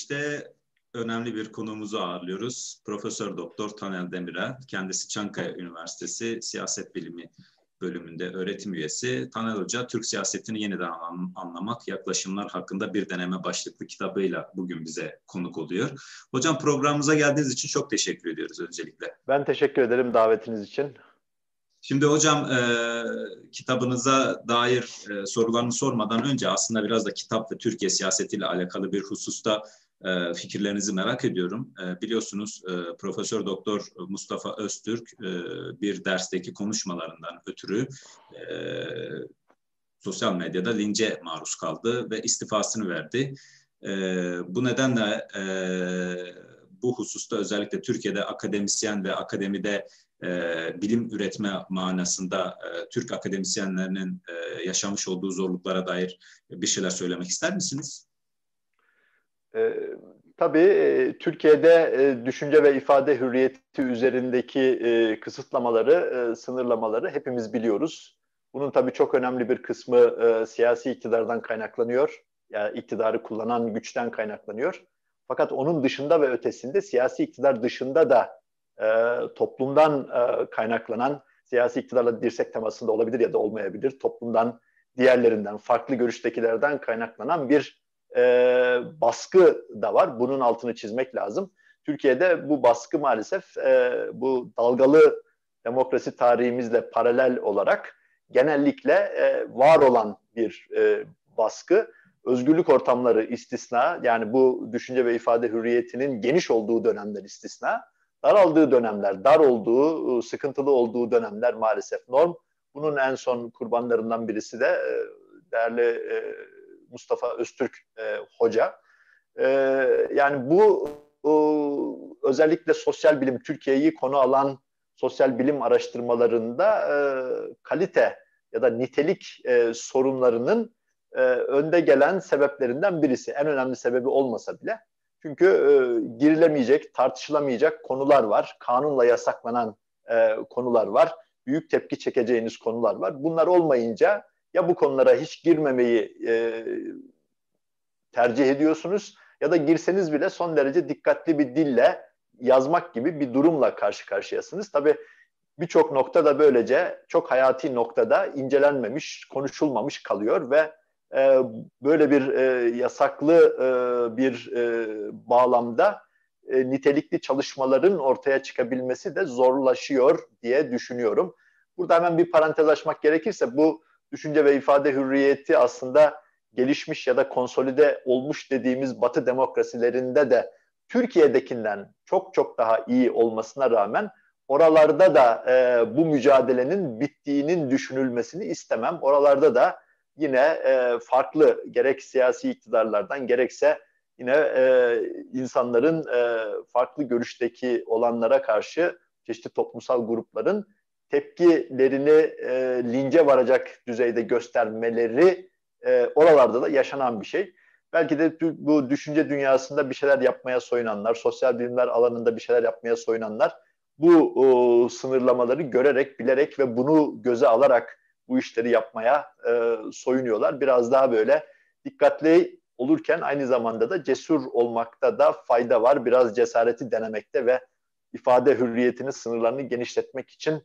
Girişte önemli bir konuğumuzu ağırlıyoruz. Profesör Doktor Taner Demirel. Kendisi Çankaya Üniversitesi Siyaset Bilimi bölümünde öğretim üyesi. Taner Hoca, Türk siyasetini yeniden anlamak, yaklaşımlar hakkında bir deneme başlıklı kitabıyla bugün bize konuk oluyor. Hocam, programımıza geldiğiniz için çok teşekkür ediyoruz öncelikle. Ben teşekkür ederim davetiniz için. Şimdi hocam, kitabınıza dair sorularını sormadan önce aslında biraz da kitap ve Türkiye siyasetiyle alakalı bir hususta fikirlerinizi merak ediyorum. Biliyorsunuz Profesör Doktor Mustafa Öztürk bir dersteki konuşmalarından ötürü sosyal medyada lince maruz kaldı ve istifasını verdi. Bu nedenle bu hususta özellikle Türkiye'de akademisyen ve akademide bilim üretme manasında Türk akademisyenlerinin yaşamış olduğu zorluklara dair bir şeyler söylemek ister misiniz? Tabii Türkiye'de düşünce ve ifade hürriyeti üzerindeki kısıtlamaları, sınırlamaları hepimiz biliyoruz. Bunun tabii çok önemli bir kısmı siyasi iktidardan kaynaklanıyor. Yani iktidarı kullanan güçten kaynaklanıyor. Fakat onun dışında ve ötesinde siyasi iktidar dışında da toplumdan kaynaklanan, siyasi iktidarla dirsek temasında olabilir ya da olmayabilir, toplumdan, diğerlerinden, farklı görüştekilerden kaynaklanan bir baskı da var. Bunun altını çizmek lazım. Türkiye'de bu baskı maalesef bu dalgalı demokrasi tarihimizle paralel olarak genellikle var olan bir baskı. Özgürlük ortamları istisna, yani bu düşünce ve ifade hürriyetinin geniş olduğu dönemler istisna, daraldığı dönemler, dar olduğu, sıkıntılı olduğu dönemler maalesef norm. Bunun en son kurbanlarından birisi de değerli Mustafa Öztürk Hoca. Yani bu özellikle sosyal bilim, Türkiye'yi konu alan sosyal bilim araştırmalarında kalite ya da nitelik sorunlarının önde gelen sebeplerinden birisi. En önemli sebebi olmasa bile. Çünkü girilemeyecek, tartışılamayacak konular var. Kanunla yasaklanan konular var. Büyük tepki çekeceğiniz konular var. Bunlar olmayınca ya bu konulara hiç girmemeyi tercih ediyorsunuz ya da girseniz bile son derece dikkatli bir dille yazmak gibi bir durumla karşı karşıyasınız. Tabii birçok noktada böylece çok hayati noktada incelenmemiş, konuşulmamış kalıyor ve böyle bir yasaklı bir bağlamda nitelikli çalışmaların ortaya çıkabilmesi de zorlaşıyor diye düşünüyorum. Burada hemen bir parantez açmak gerekirse bu düşünce ve ifade hürriyeti aslında gelişmiş ya da konsolide olmuş dediğimiz Batı demokrasilerinde de Türkiye'dekinden çok çok daha iyi olmasına rağmen oralarda da bu mücadelenin bittiğinin düşünülmesini istemem. Oralarda da yine farklı gerek siyasi iktidarlardan gerekse yine insanların farklı görüşteki olanlara karşı çeşitli toplumsal grupların tepkilerini lince varacak düzeyde göstermeleri oralarda da yaşanan bir şey. Belki de bu düşünce dünyasında bir şeyler yapmaya soyunanlar, sosyal bilimler alanında bir şeyler yapmaya soyunanlar bu sınırlamaları görerek, bilerek ve bunu göze alarak bu işleri yapmaya soyunuyorlar. Biraz daha böyle dikkatli olurken aynı zamanda da cesur olmakta da fayda var. Biraz cesareti denemekte ve ifade hürriyetinin sınırlarını genişletmek için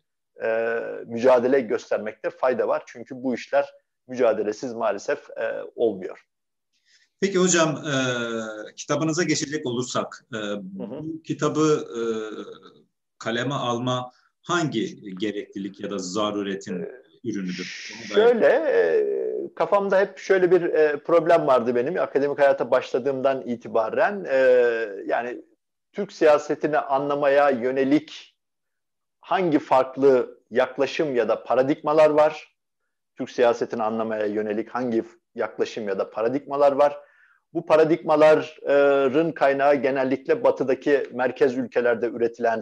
mücadele göstermekte fayda var. Çünkü bu işler mücadelesiz maalesef olmuyor. Peki hocam, kitabınıza geçecek olursak, bu kitabı kaleme alma hangi gereklilik ya da zaruretin ürünüdür? Şöyle, kafamda hep şöyle bir problem vardı benim akademik hayata başladığımdan itibaren. Yani Türk siyasetini anlamaya yönelik hangi farklı yaklaşım ya da paradigmalar var? Türk siyasetini anlamaya yönelik hangi yaklaşım ya da paradigmalar var? Bu paradigmaların kaynağı genellikle batıdaki merkez ülkelerde üretilen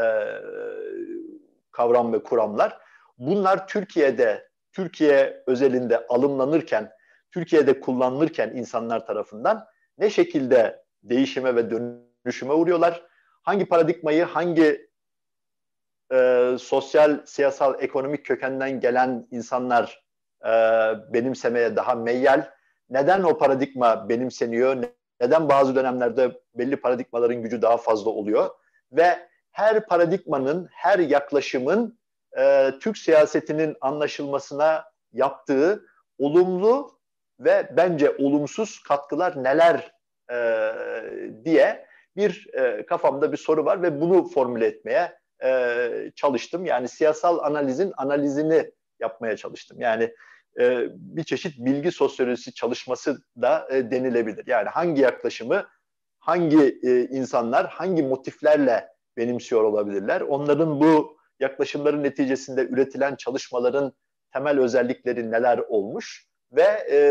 kavram ve kuramlar. Bunlar Türkiye özelinde alımlanırken, Türkiye'de kullanılırken insanlar tarafından ne şekilde değişime ve dönüşüme uğruyorlar? Hangi paradigmayı, hangi sosyal, siyasal, ekonomik kökenden gelen insanlar benimsemeye daha meyyal? Neden o paradigma benimseniyor? Neden bazı dönemlerde belli paradigmaların gücü daha fazla oluyor? Ve her paradigmanın, her yaklaşımın Türk siyasetinin anlaşılmasına yaptığı olumlu ve bence olumsuz katkılar neler diye bir kafamda bir soru var ve bunu formüle etmeye çalıştım. Yani siyasal analizin analizini yapmaya çalıştım. Yani bir çeşit bilgi sosyolojisi çalışması da denilebilir. Yani hangi yaklaşımı hangi insanlar hangi motiflerle benimsiyor olabilirler? Onların bu yaklaşımların neticesinde üretilen çalışmaların temel özellikleri neler olmuş? Ve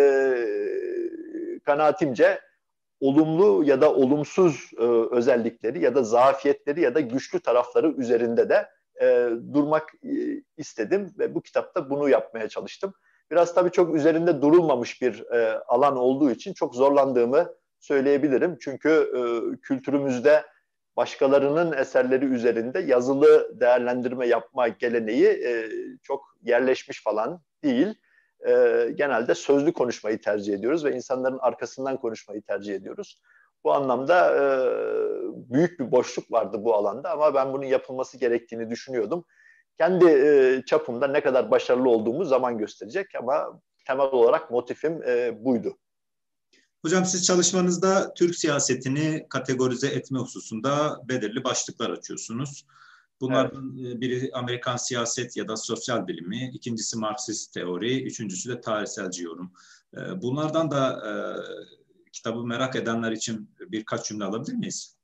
kanaatimce olumlu ya da olumsuz özellikleri ya da zafiyetleri ya da güçlü tarafları üzerinde de durmak istedim ve bu kitapta bunu yapmaya çalıştım. Biraz tabii çok üzerinde durulmamış bir alan olduğu için çok zorlandığımı söyleyebilirim. Çünkü kültürümüzde başkalarının eserleri üzerinde yazılı değerlendirme yapma geleneği çok yerleşmiş falan değil. Genelde sözlü konuşmayı tercih ediyoruz ve insanların arkasından konuşmayı tercih ediyoruz. Bu anlamda büyük bir boşluk vardı bu alanda ama ben bunun yapılması gerektiğini düşünüyordum. Kendi çapımda ne kadar başarılı olduğumu zaman gösterecek ama temel olarak motifim buydu. Hocam siz çalışmanızda Türk siyasetini kategorize etme hususunda belirli başlıklar açıyorsunuz. Bunlardan biri Amerikan siyaset ya da sosyal bilimi, ikincisi Marksist teori, üçüncüsü de tarihselci yorum. Bunlardan da kitabı merak edenler için birkaç cümle alabilir miyiz?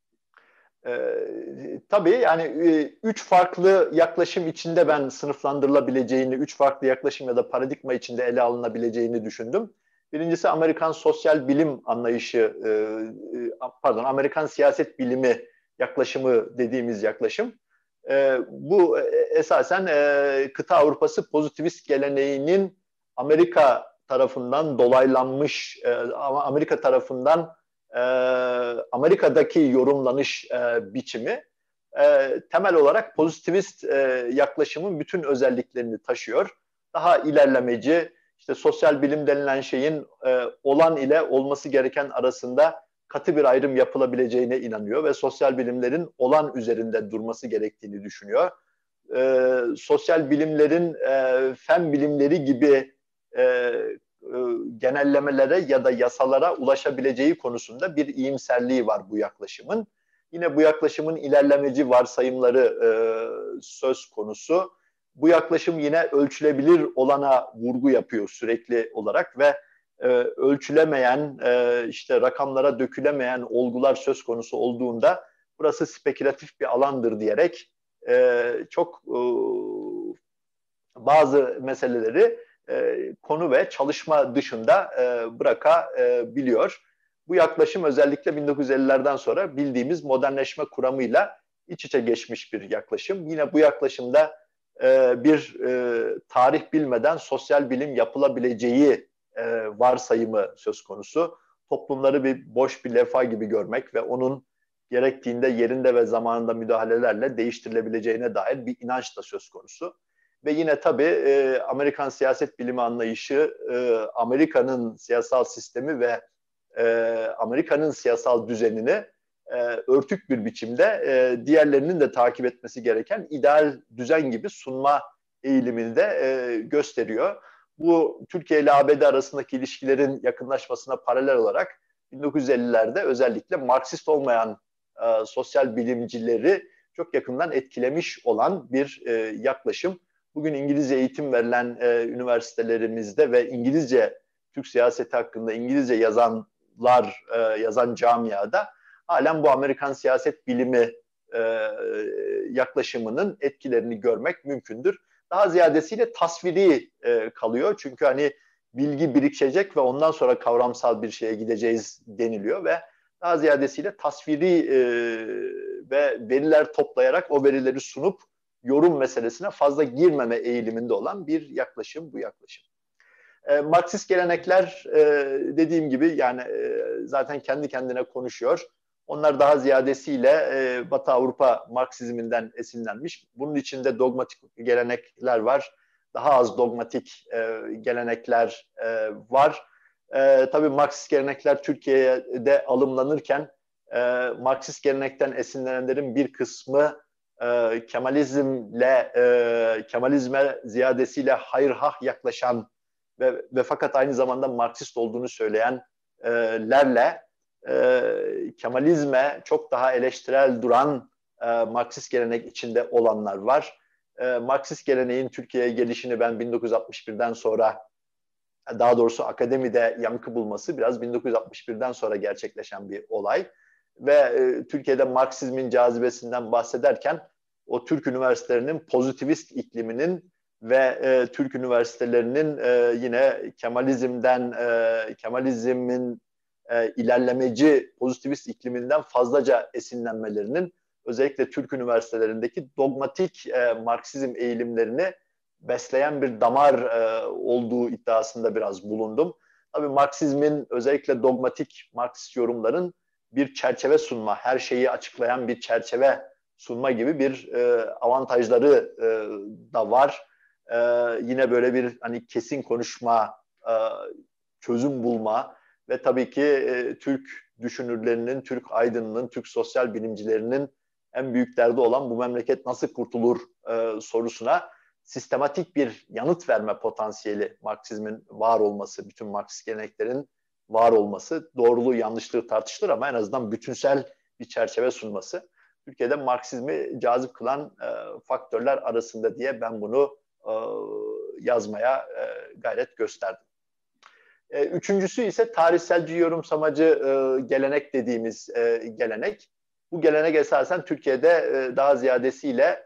Tabii yani üç farklı yaklaşım içinde ben sınıflandırılabileceğini, üç farklı yaklaşım ya da paradigma içinde ele alınabileceğini düşündüm. Birincisi Amerikan sosyal bilim anlayışı, Amerikan siyaset bilimi yaklaşımı dediğimiz yaklaşım. Bu esasen kıta Avrupası pozitivist geleneğinin Amerika tarafından dolaylanmış, ama Amerika tarafından Amerika'daki yorumlanış biçimi temel olarak pozitivist yaklaşımın bütün özelliklerini taşıyor. Daha ilerlemeci, işte sosyal bilim denilen şeyin olan ile olması gereken arasında katı bir ayrım yapılabileceğine inanıyor ve sosyal bilimlerin olan üzerinde durması gerektiğini düşünüyor. Sosyal bilimlerin fen bilimleri gibi genellemelere ya da yasalara ulaşabileceği konusunda bir iyimserliği var bu yaklaşımın. Yine bu yaklaşımın ilerlemeci varsayımları söz konusu. Bu yaklaşım yine ölçülebilir olana vurgu yapıyor sürekli olarak ve ölçülemeyen, işte rakamlara dökülemeyen olgular söz konusu olduğunda burası spekülatif bir alandır diyerek çok bazı meseleleri konu ve çalışma dışında bırakabiliyor. Bu yaklaşım özellikle 1950'lerden sonra bildiğimiz modernleşme kuramıyla iç içe geçmiş bir yaklaşım. Yine bu yaklaşımda bir tarih bilmeden sosyal bilim yapılabileceği varsayımı söz konusu. Toplumları boş bir levha gibi görmek ve onun gerektiğinde yerinde ve zamanında müdahalelerle değiştirilebileceğine dair bir inanç da söz konusu. Ve yine tabii Amerikan siyaset bilimi anlayışı, Amerika'nın siyasal sistemi ve Amerika'nın siyasal düzenini örtük bir biçimde diğerlerinin de takip etmesi gereken ideal düzen gibi sunma eğilimini de gösteriyor. Bu Türkiye ile ABD arasındaki ilişkilerin yakınlaşmasına paralel olarak 1950'lerde özellikle Marksist olmayan sosyal bilimcileri çok yakından etkilemiş olan bir yaklaşım. Bugün İngilizce eğitim verilen üniversitelerimizde ve İngilizce Türk siyaseti hakkında İngilizce yazan camiada halen bu Amerikan siyaset bilimi yaklaşımının etkilerini görmek mümkündür. Daha ziyadesiyle tasviri kalıyor. Çünkü hani bilgi birikecek ve ondan sonra kavramsal bir şeye gideceğiz deniliyor ve daha ziyadesiyle tasviri ve veriler toplayarak o verileri sunup yorum meselesine fazla girmeme eğiliminde olan bir yaklaşım bu yaklaşım. Marksist gelenekler dediğim gibi yani zaten kendi kendine konuşuyor. Onlar daha ziyadesiyle Batı Avrupa Marksizminden esinlenmiş. Bunun içinde dogmatik gelenekler var. Daha az dogmatik gelenekler var. Tabii Marksist gelenekler Türkiye'de alımlanırken Marksist gelenekten esinlenenlerin bir kısmı Kemalizme ziyadesiyle hayırhah yaklaşan ve fakat aynı zamanda Marksist olduğunu söyleyenlerle Kemalizme çok daha eleştirel duran Marksist gelenek içinde olanlar var. Marksist geleneğin Türkiye'ye gelişini ben 1961'den sonra, daha doğrusu akademide yankı bulması biraz 1961'den sonra gerçekleşen bir olay. Ve Türkiye'de Marksizmin cazibesinden bahsederken o Türk üniversitelerinin pozitivist ikliminin ve Türk üniversitelerinin yine Kemalizmin ilerlemeci pozitivist ikliminden fazlaca esinlenmelerinin özellikle Türk üniversitelerindeki dogmatik Marksizm eğilimlerini besleyen bir damar olduğu iddiasında biraz bulundum. Tabii Marksizmin özellikle dogmatik Marksist yorumların bir çerçeve sunma, her şeyi açıklayan bir çerçeve sunma gibi bir avantajları da var. Yine böyle bir hani kesin konuşma, çözüm bulma ve tabii ki Türk düşünürlerinin, Türk aydınının, Türk sosyal bilimcilerinin en büyük derdi olan bu memleket nasıl kurtulur sorusuna sistematik bir yanıt verme potansiyeli Marksizmin var olması, bütün Marksist geleneklerin var olması, doğruluğu yanlışlığı tartışılır ama en azından bütünsel bir çerçeve sunması Türkiye'de Marksizmi cazip kılan faktörler arasında diye ben bunu yazmaya gayret gösterdim. Üçüncüsü ise tarihselci yorumsamacı gelenek dediğimiz gelenek. Bu gelenek esasen Türkiye'de daha ziyadesiyle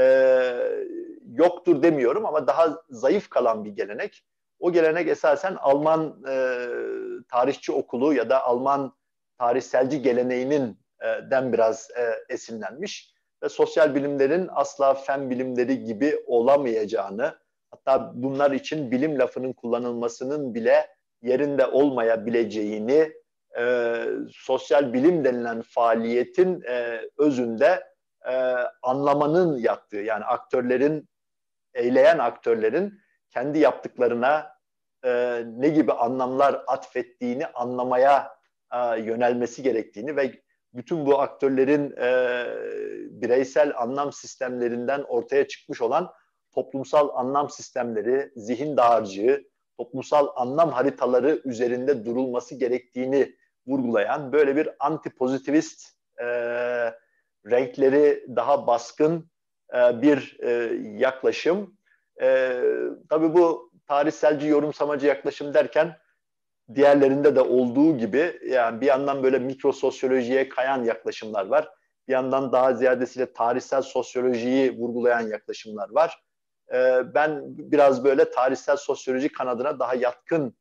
yoktur demiyorum ama daha zayıf kalan bir gelenek. O gelenek esasen Alman tarihçi okulu ya da Alman tarihselci geleneğinin den biraz esinlenmiş ve sosyal bilimlerin asla fen bilimleri gibi olamayacağını, hatta bunlar için bilim lafının kullanılmasının bile yerinde olmayabileceğini, sosyal bilim denilen faaliyetin özünde anlamanın yattığı, yani eyleyen aktörlerin kendi yaptıklarına ne gibi anlamlar atfettiğini anlamaya yönelmesi gerektiğini ve bütün bu aktörlerin bireysel anlam sistemlerinden ortaya çıkmış olan toplumsal anlam sistemleri, zihin dağarcığı, toplumsal anlam haritaları üzerinde durulması gerektiğini vurgulayan böyle bir antipozitivist renkleri daha baskın bir yaklaşım. Tabii bu tarihselci yorumsamacı yaklaşım derken diğerlerinde de olduğu gibi yani bir yandan böyle mikrososyolojiye kayan yaklaşımlar var. Bir yandan daha ziyadesiyle tarihsel sosyolojiyi vurgulayan yaklaşımlar var. Ben biraz böyle tarihsel sosyoloji kanadına daha yatkın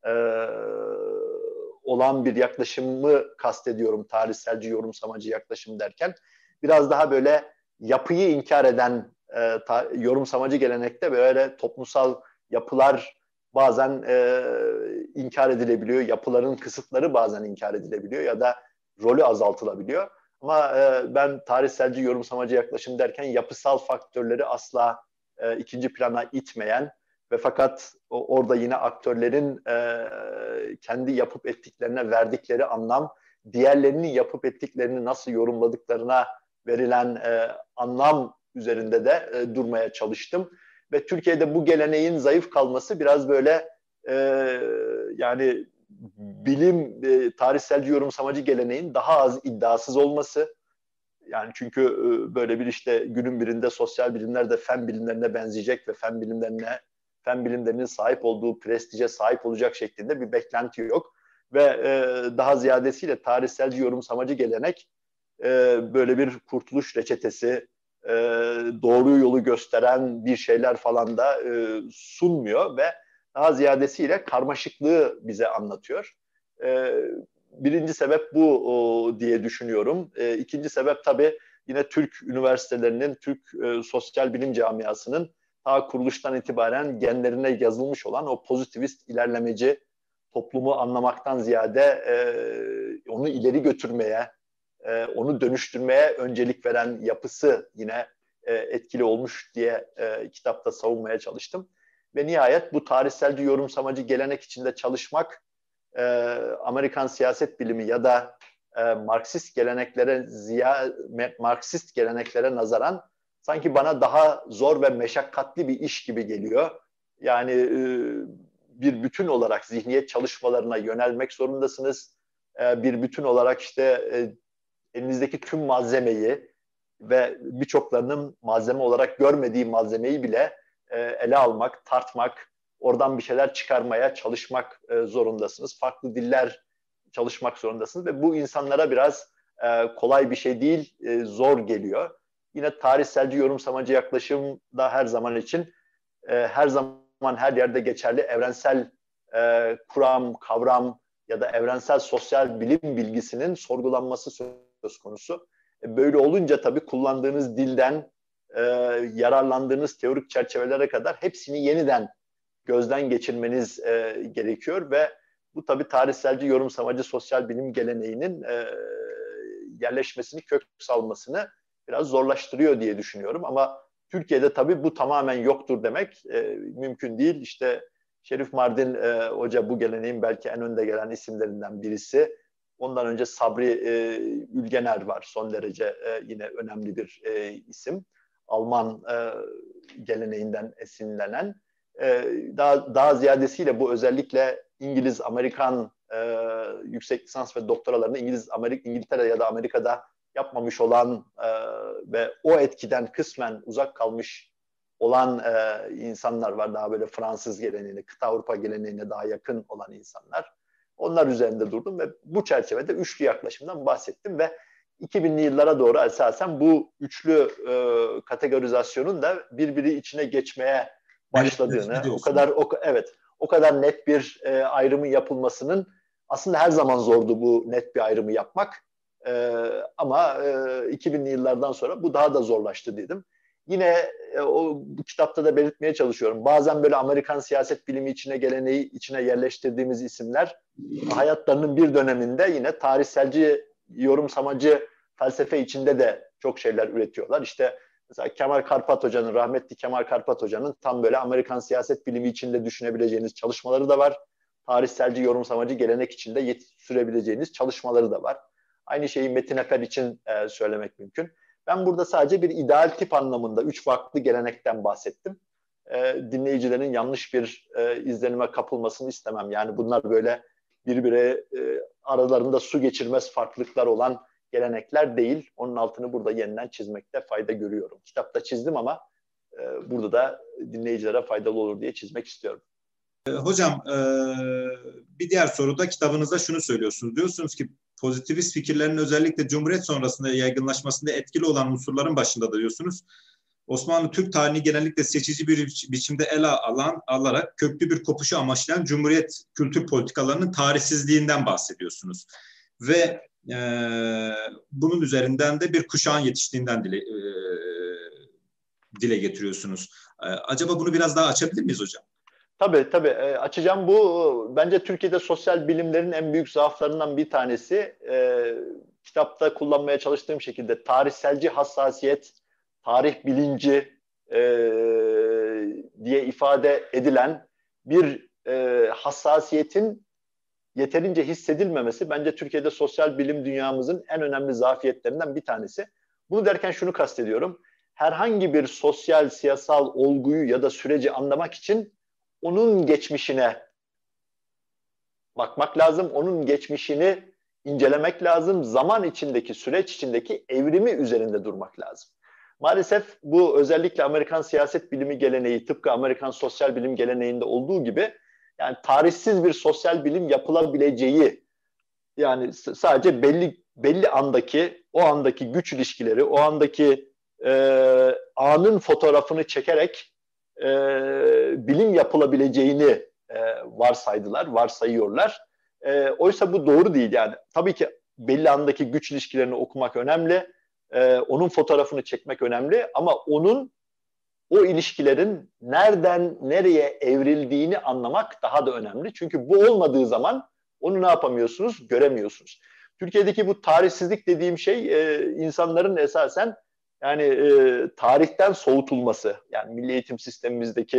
olan bir yaklaşımı kastediyorum tarihselci yorumsamacı yaklaşım derken. Biraz daha böyle yapıyı inkar eden yorumsamacı gelenekte böyle toplumsal yapılar bazen inkar edilebiliyor, yapıların kısıtları bazen inkar edilebiliyor ya da rolü azaltılabiliyor. Ama ben tarihselci yorumsamacı yaklaşım derken yapısal faktörleri asla ikinci plana itmeyen ve fakat orada yine aktörlerin kendi yapıp ettiklerine verdikleri anlam, diğerlerinin yapıp ettiklerini nasıl yorumladıklarına verilen anlam üzerinde de durmaya çalıştım. Ve Türkiye'de bu geleneğin zayıf kalması biraz böyle yani tarihselci yorumsamacı geleneğin daha az iddiasız olması. Yani çünkü böyle bir işte günün birinde sosyal bilimler de fen bilimlerine benzeyecek ve fen bilimlerinin sahip olduğu prestije sahip olacak şeklinde bir beklenti yok. Ve daha ziyadesiyle tarihselci yorumsamacı gelenek böyle bir kurtuluş reçetesi, doğru yolu gösteren bir şeyler falan da sunmuyor ve daha ziyadesiyle karmaşıklığı bize anlatıyor. Birinci sebep bu diye düşünüyorum. İkinci sebep tabii yine Türk üniversitelerinin, Türk sosyal bilim camiasının ta kuruluştan itibaren genlerine yazılmış olan o pozitivist ilerlemeci toplumu anlamaktan ziyade onu ileri götürmeye, onu dönüştürmeye öncelik veren yapısı yine etkili olmuş diye kitapta savunmaya çalıştım. Ve nihayet bu tarihselci yorumsamacı gelenek içinde çalışmak Amerikan siyaset bilimi ya da Marksist geleneklere nazaran sanki bana daha zor ve meşakkatli bir iş gibi geliyor. Yani bir bütün olarak zihniyet çalışmalarına yönelmek zorundasınız. Bir bütün olarak işte elinizdeki tüm malzemeyi ve birçoklarının malzeme olarak görmediği malzemeyi bile ele almak, tartmak, oradan bir şeyler çıkarmaya çalışmak zorundasınız. Farklı diller çalışmak zorundasınız ve bu insanlara biraz kolay bir şey değil, zor geliyor. Yine tarihselci, yorumsamacı yaklaşım da her zaman için her zaman her yerde geçerli evrensel kuram, kavram ya da evrensel sosyal bilim bilgisinin sorgulanması söz konusu. Böyle olunca tabii kullandığınız dilden yararlandığınız teorik çerçevelere kadar hepsini yeniden gözden geçirmeniz gerekiyor ve bu tabii tarihselci, yorumsamacı sosyal bilim geleneğinin yerleşmesini, kök salmasını biraz zorlaştırıyor diye düşünüyorum. Ama Türkiye'de tabii bu tamamen yoktur demek mümkün değil. İşte Şerif Mardin Hoca bu geleneğin belki en önde gelen isimlerinden birisi. Ondan önce Sabri Ülgener var, son derece yine önemli bir isim. Alman geleneğinden esinlenen. Daha ziyadesiyle bu özellikle İngiliz, Amerikan yüksek lisans ve doktoralarını İngiltere ya da Amerika'da yapmamış olan ve o etkiden kısmen uzak kalmış olan insanlar var. Daha böyle Fransız geleneğine, kıta Avrupa geleneğine daha yakın olan insanlar. Onlar üzerinde durdum ve bu çerçevede üçlü yaklaşımdan bahsettim ve 2000'li yıllara doğru esasen bu üçlü kategorizasyonun da birbiri içine geçmeye başladığını, o kadar net bir ayrımı yapılmasının aslında her zaman zordu bu net bir ayrımı yapmak. Ama 2000'li yıllardan sonra bu daha da zorlaştı dedim. Yine bu kitapta da belirtmeye çalışıyorum. Bazen böyle Amerikan siyaset bilimi geleneği içine yerleştirdiğimiz isimler hayatlarının bir döneminde yine tarihselci, yorumsamacı felsefe içinde de çok şeyler üretiyorlar. İşte mesela rahmetli Kemal Karpat Hoca'nın tam böyle Amerikan siyaset bilimi içinde düşünebileceğiniz çalışmaları da var. Tarihselci, yorumsamacı gelenek içinde sürebileceğiniz çalışmaları da var. Aynı şeyi Metin Efer için söylemek mümkün. Ben burada sadece bir ideal tip anlamında 3 farklı gelenekten bahsettim. Dinleyicilerin yanlış bir izlenime kapılmasını istemem. Yani bunlar böyle birbirine aralarında su geçirmez farklılıklar olan gelenekler değil. Onun altını burada yeniden çizmekte fayda görüyorum. Kitapta çizdim ama burada da dinleyicilere faydalı olur diye çizmek istiyorum. Hocam bir diğer soruda kitabınızda şunu söylüyorsunuz. Diyorsunuz ki pozitivist fikirlerin özellikle Cumhuriyet sonrasında yaygınlaşmasında etkili olan unsurların başında da diyorsunuz. Osmanlı Türk tarihini genellikle seçici bir biçimde alarak köklü bir kopuşu amaçlayan Cumhuriyet kültür politikalarının tarihsizliğinden bahsediyorsunuz. Ve bunun üzerinden de bir kuşağın yetiştiğinden dile getiriyorsunuz. Acaba bunu biraz daha açabilir miyiz hocam? Tabii açacağım. Bu bence Türkiye'de sosyal bilimlerin en büyük zaaflarından bir tanesi. Kitapta kullanmaya çalıştığım şekilde tarihselci hassasiyet, tarih bilinci diye ifade edilen bir hassasiyetin yeterince hissedilmemesi bence Türkiye'de sosyal bilim dünyamızın en önemli zafiyetlerinden bir tanesi. Bunu derken şunu kastediyorum. Herhangi bir sosyal, siyasal olguyu ya da süreci anlamak için onun geçmişine bakmak lazım, onun geçmişini incelemek lazım, zaman içindeki, süreç içindeki evrimi üzerinde durmak lazım. Maalesef bu özellikle Amerikan siyaset bilimi geleneği, tıpkı Amerikan sosyal bilim geleneğinde olduğu gibi, yani tarihsiz bir sosyal bilim yapılabileceği, yani sadece belli o andaki güç ilişkileri, o andaki anın fotoğrafını çekerek bilim yapılabileceğini varsayıyorlar. Oysa bu doğru değil yani. Tabii ki belli andaki güç ilişkilerini okumak önemli, onun fotoğrafını çekmek önemli ama o ilişkilerin nereden nereye evrildiğini anlamak daha da önemli. Çünkü bu olmadığı zaman onu ne yapamıyorsunuz? Göremiyorsunuz. Türkiye'deki bu tarihsizlik dediğim şey insanların esasen yani tarihten soğutulması, yani milli eğitim sistemimizdeki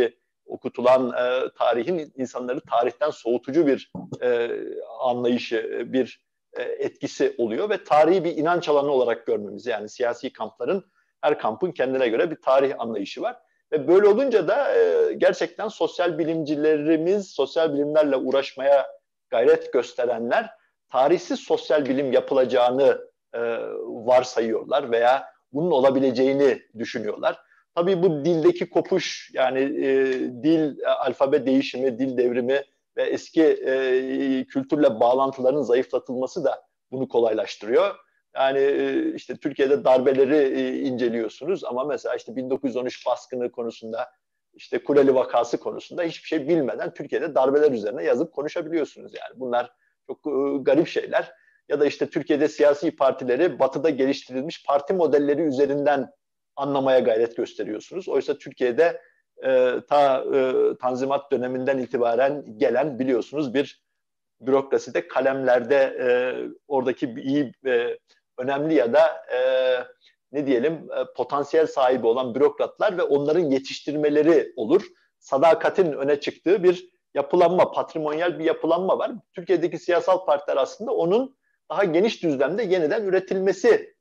okutulan tarihin insanları tarihten soğutucu bir anlayışı, bir etkisi oluyor ve tarihi bir inanç alanı olarak görmemiz. Yani siyasi kampların, her kampın kendine göre bir tarih anlayışı var. Ve böyle olunca da gerçekten sosyal bilimcilerimiz, sosyal bilimlerle uğraşmaya gayret gösterenler tarihsiz sosyal bilim yapılacağını varsayıyorlar veya bunun olabileceğini düşünüyorlar. Tabii bu dildeki kopuş, yani dil, alfabe değişimi, dil devrimi ve eski kültürle bağlantıların zayıflatılması da bunu kolaylaştırıyor. Yani işte Türkiye'de darbeleri inceliyorsunuz ama mesela işte 1913 baskını konusunda, işte Kuleli vakası konusunda hiçbir şey bilmeden Türkiye'de darbeler üzerine yazıp konuşabiliyorsunuz yani. Bunlar çok garip şeyler. Ya da işte Türkiye'de siyasi partileri batıda geliştirilmiş parti modelleri üzerinden anlamaya gayret gösteriyorsunuz. Oysa Türkiye'de Tanzimat döneminden itibaren gelen, biliyorsunuz, bir bürokraside kalemlerde oradaki iyi önemli ya da ne diyelim potansiyel sahibi olan bürokratlar ve onların yetiştirmeleri olur. Sadakatin öne çıktığı bir yapılanma, patrimonyal bir yapılanma var. Türkiye'deki siyasal partiler aslında onun daha geniş düzlemde yeniden üretilmesi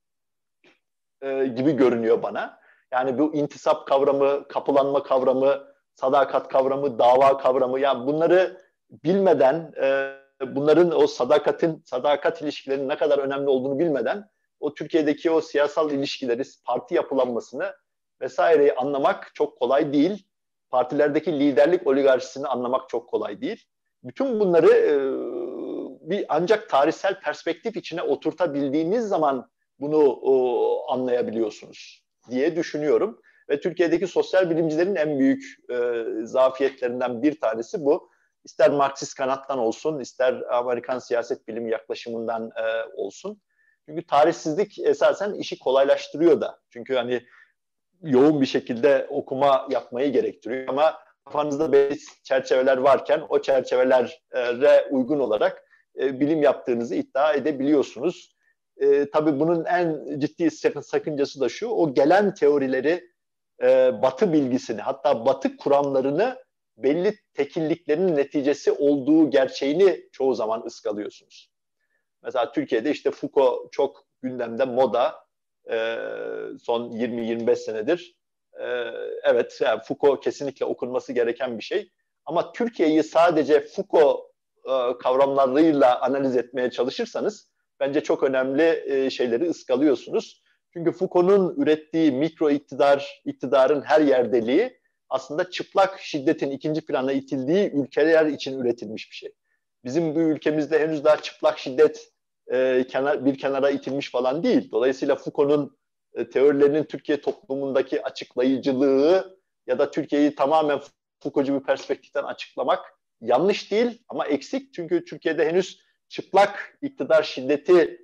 gibi görünüyor bana. Yani bu intisap kavramı, kapılanma kavramı, sadakat kavramı, dava kavramı, yani bunları bilmeden, bunların o sadakat ilişkilerinin ne kadar önemli olduğunu bilmeden o Türkiye'deki o siyasal ilişkileri, parti yapılanmasını vesaireyi anlamak çok kolay değil. Partilerdeki liderlik oligarşisini anlamak çok kolay değil. Bütün bunları bir ancak tarihsel perspektif içine oturtabildiğiniz zaman bunu anlayabiliyorsunuz diye düşünüyorum. Ve Türkiye'deki sosyal bilimcilerin en büyük zafiyetlerinden bir tanesi bu. İster Marksist kanattan olsun, ister Amerikan siyaset bilimi yaklaşımından olsun. Çünkü tarihsizlik esasen işi kolaylaştırıyor da. Çünkü hani yoğun bir şekilde okuma yapmayı gerektiriyor ama kafanızda belli çerçeveler varken o çerçevelere uygun olarak bilim yaptığınızı iddia edebiliyorsunuz. Tabii bunun en ciddi sakıncası da şu, o gelen teorileri, Batı bilgisini, hatta Batı kuramlarını belli tekilliklerin neticesi olduğu gerçeğini çoğu zaman ıskalıyorsunuz. Mesela Türkiye'de işte Foucault çok gündemde, moda, son 20-25 senedir. Evet, yani Foucault kesinlikle okunması gereken bir şey. Ama Türkiye'yi sadece Foucault kavramlarıyla analiz etmeye çalışırsanız bence çok önemli şeyleri ıskalıyorsunuz. Çünkü Foucault'un ürettiği mikro iktidar, iktidarın her yerdeliği aslında çıplak şiddetin ikinci plana itildiği ülkeler için üretilmiş bir şey. Bizim bu ülkemizde henüz daha çıplak şiddet bir kenara itilmiş falan değil. Dolayısıyla Foucault'un teorilerinin Türkiye toplumundaki açıklayıcılığı ya da Türkiye'yi tamamen Foucault'cu bir perspektiften açıklamak yanlış değil ama eksik. Çünkü Türkiye'de henüz çıplak iktidar şiddeti,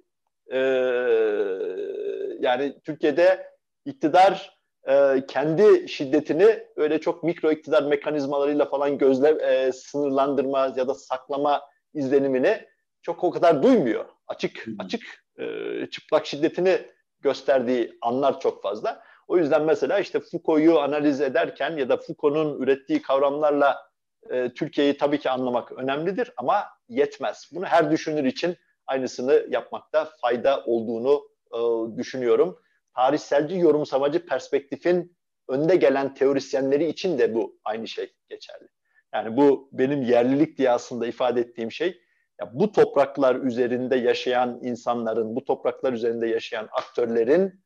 yani Türkiye'de iktidar kendi şiddetini öyle çok mikro iktidar mekanizmalarıyla falan sınırlandırma ya da saklama izlenimini çok o kadar duymuyor. Açık çıplak şiddetini gösterdiği anlar çok fazla. O yüzden mesela işte Foucault'u analiz ederken ya da Foucault'un ürettiği kavramlarla Türkiye'yi tabii ki anlamak önemlidir ama yetmez. Bunu her düşünür için aynısını yapmakta fayda olduğunu düşünüyorum. Tarihselci, yorumsamacı perspektifin önde gelen teorisyenleri için de bu aynı şey geçerli. Yani bu benim yerlilik diye aslında ifade ettiğim şey, ya bu topraklar üzerinde yaşayan insanların, bu topraklar üzerinde yaşayan aktörlerin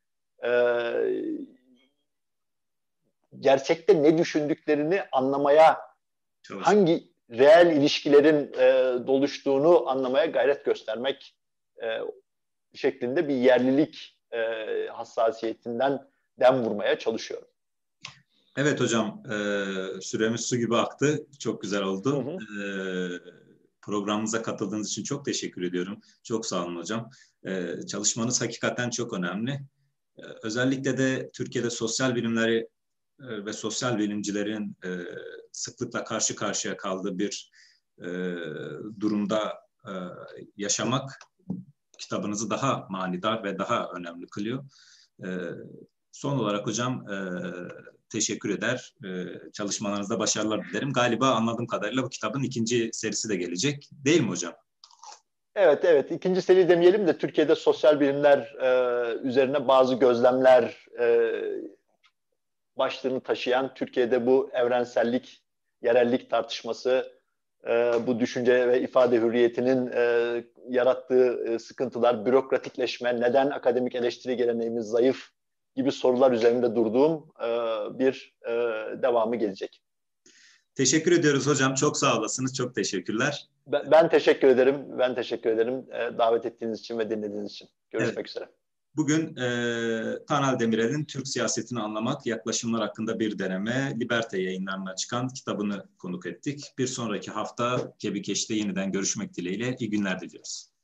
gerçekte ne düşündüklerini anlamaya, hangi reel ilişkilerin doluştuğunu anlamaya gayret göstermek şeklinde bir yerlilik hassasiyetinden dem vurmaya çalışıyorum. Evet hocam, süremiz su gibi aktı. Çok güzel oldu. Hı hı. Programımıza katıldığınız için çok teşekkür ediyorum. Çok sağ olun hocam. Çalışmanız hakikaten çok önemli. Özellikle de Türkiye'de sosyal bilimleri ve sosyal bilimcilerin sıklıkla karşı karşıya kaldığı bir durumda yaşamak kitabınızı daha manidar ve daha önemli kılıyor. Son olarak hocam teşekkür eder. Çalışmalarınızda başarılar dilerim. Galiba anladığım kadarıyla bu kitabın ikinci serisi de gelecek. Değil mi hocam? Evet, evet. İkinci seri demeyelim de Türkiye'de sosyal bilimler üzerine bazı gözlemler başlığını taşıyan, Türkiye'de bu evrensellik, yerellik tartışması, bu düşünce ve ifade hürriyetinin yarattığı sıkıntılar, bürokratikleşme, neden akademik eleştiri geleneğimiz zayıf gibi sorular üzerinde durduğum bir devamı gelecek. Teşekkür ediyoruz hocam. Çok sağ olasınız. Çok teşekkürler. Ben teşekkür ederim. Ben teşekkür ederim davet ettiğiniz için ve dinlediğiniz için. Görüşmek Evet. üzere. Bugün Tanel Demirel'in Türk Siyasetini Anlamak Yaklaşımlar Hakkında Bir Deneme, Liberte yayınlarına çıkan kitabını konuk ettik. Bir sonraki hafta Kebikeş'te yeniden görüşmek dileğiyle iyi günler diliyoruz.